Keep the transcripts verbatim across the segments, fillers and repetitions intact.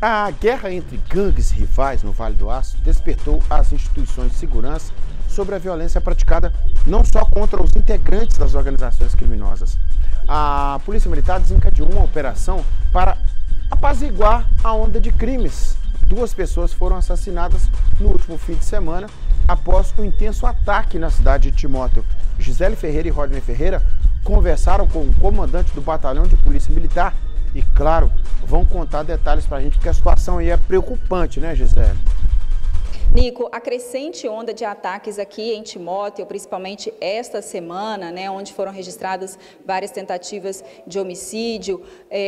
A guerra entre gangues rivais no Vale do Aço despertou as instituições de segurança sobre a violência praticada não só contra os integrantes das organizações criminosas. A Polícia Militar desencadeou uma operação para apaziguar a onda de crimes. Duas pessoas foram assassinadas no último fim de semana após um intenso ataque na cidade de Timóteo. Gisele Ferreira e Rodney Ferreira conversaram com o comandante do Batalhão de Polícia Militar e, claro, vão contar detalhes para a gente, porque a situação aí é preocupante, né, Gisele? Nico, a crescente onda de ataques aqui em Timóteo, principalmente esta semana, né, onde foram registradas várias tentativas de homicídio,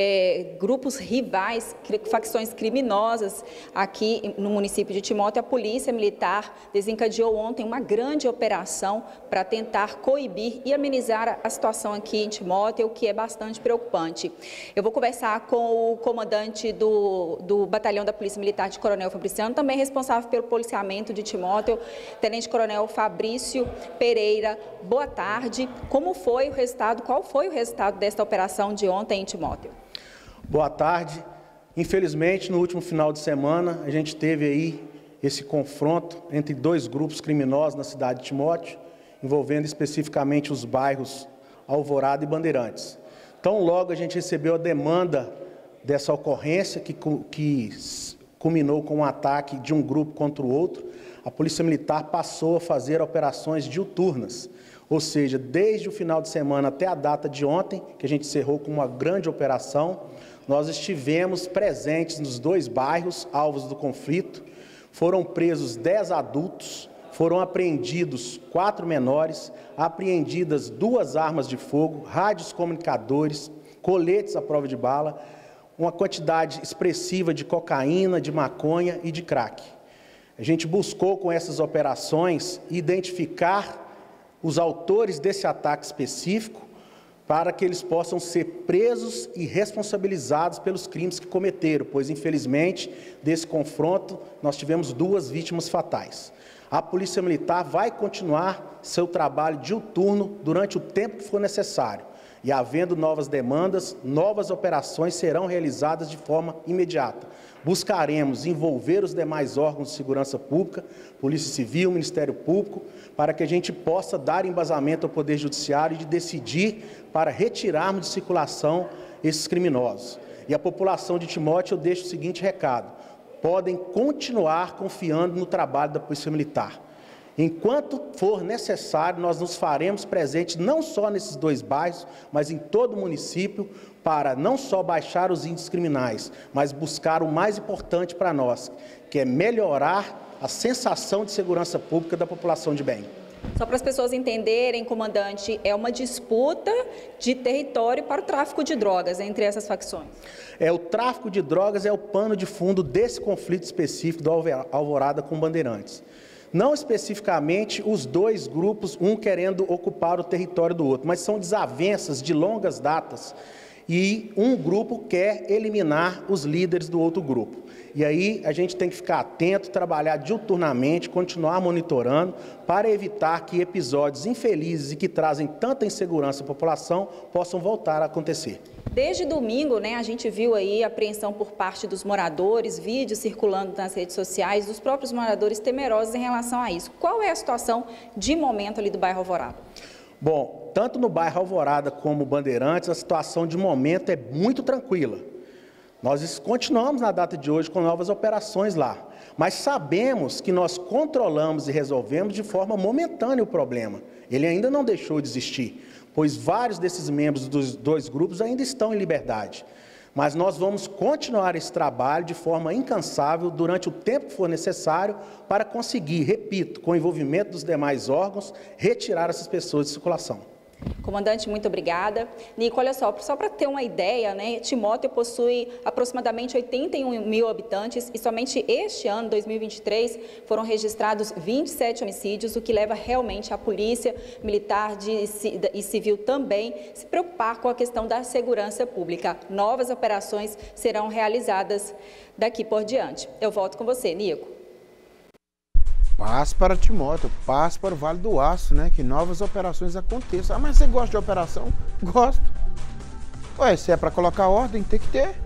é, grupos rivais, facções criminosas aqui no município de Timóteo, a Polícia Militar desencadeou ontem uma grande operação para tentar coibir e amenizar a situação aqui em Timóteo, o que é bastante preocupante. Eu vou conversar com o comandante do, do Batalhão da Polícia Militar de Coronel Fabriciano, também responsável pelo policiamento de Timóteo, Tenente Coronel Fabrício Pereira. Boa tarde. Como foi o resultado, qual foi o resultado desta operação de ontem em Timóteo? Boa tarde. Infelizmente, no último final de semana, a gente teve aí esse confronto entre dois grupos criminosos na cidade de Timóteo, envolvendo especificamente os bairros Alvorada e Bandeirantes. Então, logo a gente recebeu a demanda dessa ocorrência que, que culminou com um ataque de um grupo contra o outro. A Polícia Militar passou a fazer operações diuturnas, ou seja, desde o final de semana até a data de ontem, que a gente encerrou com uma grande operação, nós estivemos presentes nos dois bairros alvos do conflito. Foram presos dez adultos, foram apreendidos quatro menores, apreendidas duas armas de fogo, rádios comunicadores, coletes à prova de bala, uma quantidade expressiva de cocaína, de maconha e de crack. A gente buscou com essas operações identificar os autores desse ataque específico para que eles possam ser presos e responsabilizados pelos crimes que cometeram, pois infelizmente desse confronto nós tivemos duas vítimas fatais. A Polícia Militar vai continuar seu trabalho diuturno durante o tempo que for necessário. E, havendo novas demandas, novas operações serão realizadas de forma imediata. Buscaremos envolver os demais órgãos de segurança pública, Polícia Civil, Ministério Público, para que a gente possa dar embasamento ao Poder Judiciário de decidir para retirarmos de circulação esses criminosos. E a população de Timóteo, eu deixo o seguinte recado: podem continuar confiando no trabalho da Polícia Militar. Enquanto for necessário, nós nos faremos presentes não só nesses dois bairros, mas em todo o município, para não só baixar os índices criminais, mas buscar o mais importante para nós, que é melhorar a sensação de segurança pública da população de bem. Só para as pessoas entenderem, comandante, é uma disputa de território para o tráfico de drogas entre essas facções. É, o tráfico de drogas é o pano de fundo desse conflito específico do Alvorada com Bandeirantes. Não especificamente os dois grupos, um querendo ocupar o território do outro, mas são desavenças de longas datas e um grupo quer eliminar os líderes do outro grupo. E aí a gente tem que ficar atento, trabalhar diuturnamente, continuar monitorando para evitar que episódios infelizes e que trazem tanta insegurança à população possam voltar a acontecer. Desde domingo, né, a gente viu aí a apreensão por parte dos moradores, vídeos circulando nas redes sociais, dos próprios moradores temerosos em relação a isso. Qual é a situação de momento ali do bairro Alvorada? Bom, tanto no bairro Alvorada como Bandeirantes, a situação de momento é muito tranquila. Nós continuamos na data de hoje com novas operações lá, mas sabemos que nós controlamos e resolvemos de forma momentânea o problema. Ele ainda não deixou de existir, pois vários desses membros dos dois grupos ainda estão em liberdade. Mas nós vamos continuar esse trabalho de forma incansável durante o tempo que for necessário para conseguir, repito, com o envolvimento dos demais órgãos, retirar essas pessoas de circulação. Comandante, muito obrigada. Nico, olha só, só para ter uma ideia, né, Timóteo possui aproximadamente oitenta e um mil habitantes e somente este ano, dois mil e vinte e três, foram registrados vinte e sete homicídios, o que leva realmente a Polícia Militar de, e Civil também se preocupar com a questão da segurança pública. Novas operações serão realizadas daqui por diante. Eu volto com você, Nico. Paz para Timóteo, paz para o Vale do Aço, né? Que novas operações aconteçam. Ah, mas você gosta de operação? Gosto. Ué, se é para colocar ordem, tem que ter.